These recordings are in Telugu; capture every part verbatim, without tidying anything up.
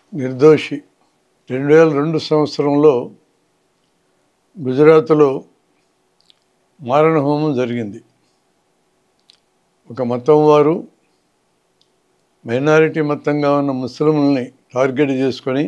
నిర్దోషి. రెండు వేల రెండు సంవత్సరంలో గుజరాత్లో మారణ హోమం జరిగింది. ఒక మతం వారు మైనారిటీ మతంగా ఉన్న ముస్లింలని టార్గెట్ చేసుకొని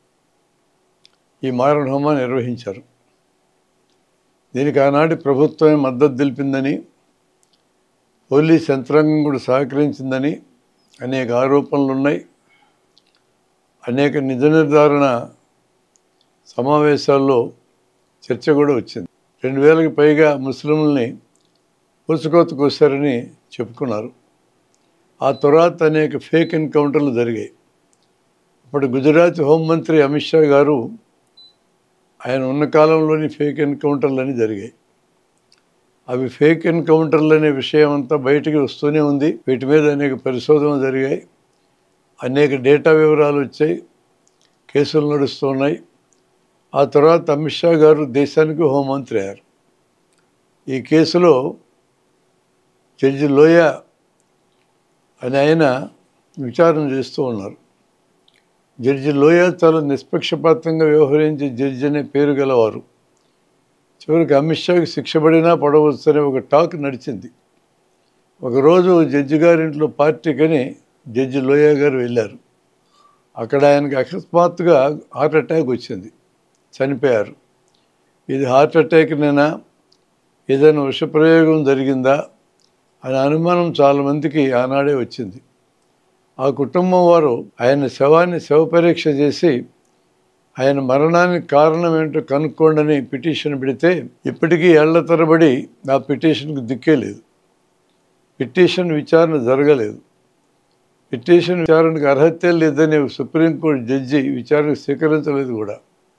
ఈ మారణ హోమాన్ని నిర్వహించారు. దీనికి ఆనాటి ప్రభుత్వమే మద్దతు తెలిపిందని, పోలీస్ యంత్రాంగం కూడా సహకరించిందని అనేక ఆరోపణలు ఉన్నాయి. అనేక నిజ నిర్ధారణ సమావేశాల్లో చర్చ కూడా వచ్చింది. రెండు వేలకు పైగా ముస్లింలని పూచుకోత కోసారని చెప్పుకున్నారు. ఆ తర్వాత అనేక ఫేక్ ఎన్కౌంటర్లు జరిగాయి. ఇప్పుడు గుజరాత్ హోంమంత్రి అమిత్ షా గారు ఆయన ఉన్న కాలంలోని ఫేక్ ఎన్కౌంటర్లు అని జరిగాయి. అవి ఫేక్ ఎన్కౌంటర్లు అనే విషయం అంతా బయటికి వస్తూనే ఉంది. వీటి మీద అనేక పరిశోధనలు జరిగాయి, అనేక డేటా వివరాలు వచ్చాయి, కేసులు నడుస్తున్నాయి. ఆ తర్వాత అమిత్ షా గారు దేశానికి హోంమంత్రి అయ్యారు. ఈ కేసులో జడ్జి లోయా అని ఆయన విచారణ చేస్తూ ఉన్నారు. జడ్జి లోయా చాలా నిష్పక్షపాతంగా వ్యవహరించే జడ్జి అనే పేరు గలవారు. చివరికి అమిత్ షాకి శిక్ష పడినా పడవచ్చు అనే ఒక టాక్ నడిచింది. ఒకరోజు జడ్జి గారింట్లో పార్టీకని జడ్జి లోయా గారు వెళ్ళారు. అక్కడ ఆయనకి అకస్మాత్తుగా హార్ట్ అటాక్ వచ్చింది, చనిపోయారు. ఇది హార్ట్ అటాక్నేనా, ఏదైనా విషప్రయోగం జరిగిందా అనే అనుమానం చాలామందికి ఆనాడే వచ్చింది. ఆ కుటుంబం వారు ఆయన శవాన్ని శవపరీక్ష చేసి ఆయన మరణానికి కారణం ఏంటో కనుక్కోండి పిటిషన్ పెడితే ఇప్పటికీ ఏళ్ల తరబడి ఆ పిటిషన్కి దిక్కే లేదు. పిటిషన్ విచారణ జరగలేదు. పిటిషన్ విచారణకు అర్హతే లేదని సుప్రీంకోర్టు జడ్జి విచారణకు స్వీకరించలేదు కూడా.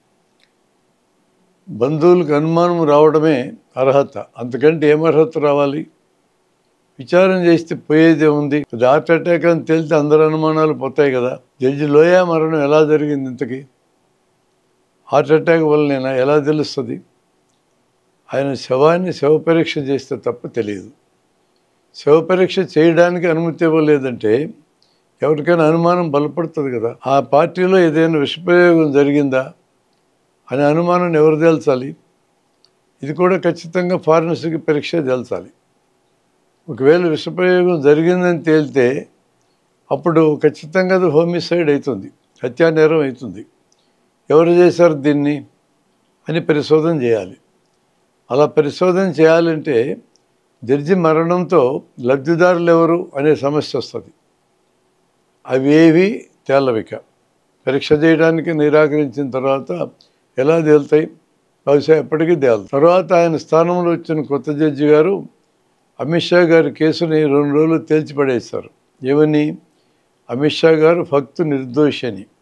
బంధువులకు అనుమానం రావడమే అర్హత, అంతకంటే ఏం అర్హత రావాలి? విచారణ చేస్తే పోయేదే ఉంది. హార్ట్ అటాక్ అని తేలితే అందరు అనుమానాలు పోతాయి కదా. జడ్జి లోయా మరణం ఎలా జరిగింది? ఇంతకీ హార్ట్ అటాక్ వల్లనేనా? ఎలా తెలుస్తుంది? ఆయన శవాన్ని శవపరీక్ష చేస్తే తప్ప తెలియదు. శవపరీక్ష చేయడానికి అనుమతి ఇవ్వలేదంటే ఎవరికైనా అనుమానం బలపడుతుంది కదా. ఆ పార్టీలో ఏదైనా విషప్రయోగం జరిగిందా అనే అనుమానం ఎవరు తేల్చాలి? ఇది కూడా ఖచ్చితంగా ఫారెన్సిక్ పరీక్ష తేల్చాలి. ఒకవేళ విషప్రయోగం జరిగిందని తేలితే అప్పుడు ఖచ్చితంగా అది హోమిసైడ్ అవుతుంది, హత్యానేరం అవుతుంది. ఎవరు చేశారు దీన్ని అని పరిశోధన చేయాలి. అలా పరిశోధన చేయాలంటే జడ్జి మరణంతో లబ్ధిదారులు ఎవరు అనే సమస్య వస్తుంది. అవి ఏవి తేలవిక. పరీక్ష చేయడానికి నిరాకరించిన తర్వాత ఎలా తేలుతాయి? బహుశా ఎప్పటికీ తేలదు. తర్వాత ఆయన స్థానంలో వచ్చిన కొత్త జడ్జి గారు అమిత్ షా గారి కేసుని రెండు రోజులు తేల్చిపడేశారు. ఏమని? అమిత్ షా గారు ఫక్తు నిర్దోషి అని.